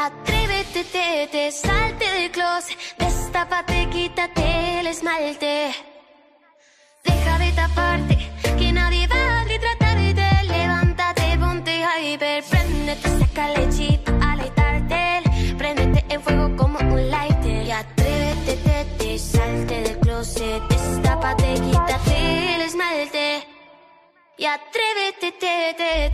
Atrévete, salte del closet, destápate, quítate el esmalte. Deja de taparte, que nadie va a retratarte. Levántate, ponte hyper, préndete, sácale chip, aletarte. Préndete en fuego como un lighter. Y atrévete, salte del closet, destápate, quítate el esmalte. Y atrévete,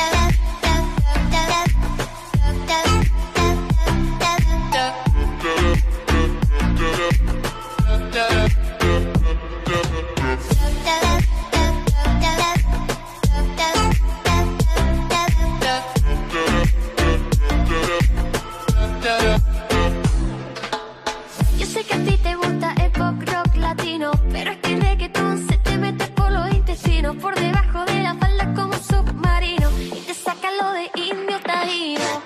Yo sé que a ti te gusta el pop rock latino, pero es que el reggaetón se te mete por los intestinos, por debajo de la falda como un submarino, y te saca lo de indio taíno.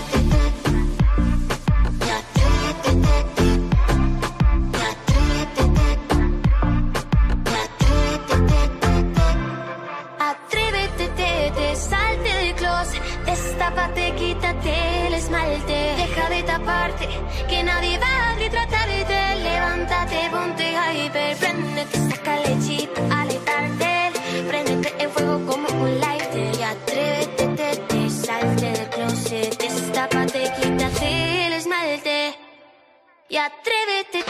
Atrévete, salte del closet, destápate, quítate el esmalte. Deja de taparte, que nadie va a retratarte. Levántate, ponte hyper, préndete, sácale chip, aletarte. Préndete en fuego como un lighter. Y atrévete, salte del closet, destápate, quítate el esmalte. Y atrévete,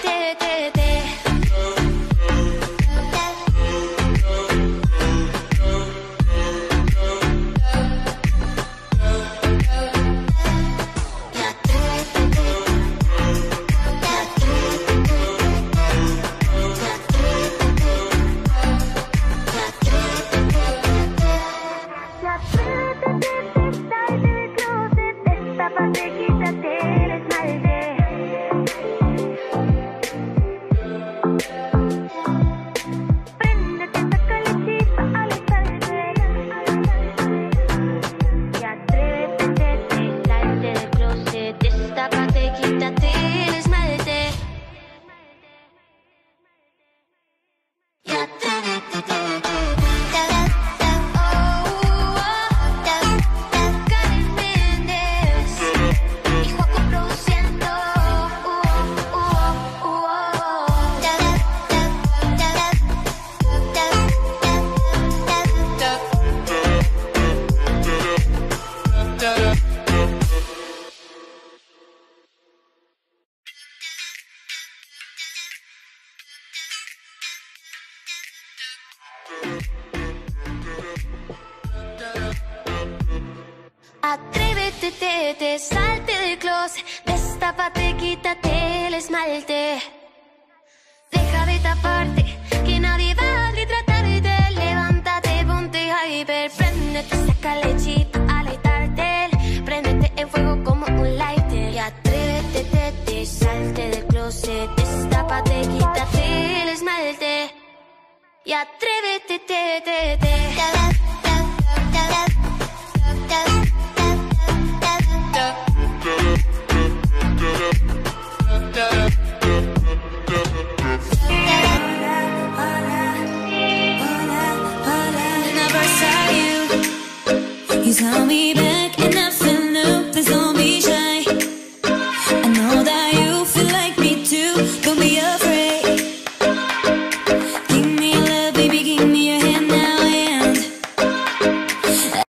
Atrévete, salte del closet, destápate, quítate el esmalte. Deja de taparte, que nadie va a retratarte. Levántate, ponte hyper, préndete, sácale chip, aletarte. Préndete en fuego como un lighter. Y atrévete, salte del closet, destápate, quítate el esmalte. Y atrévete, You tell me,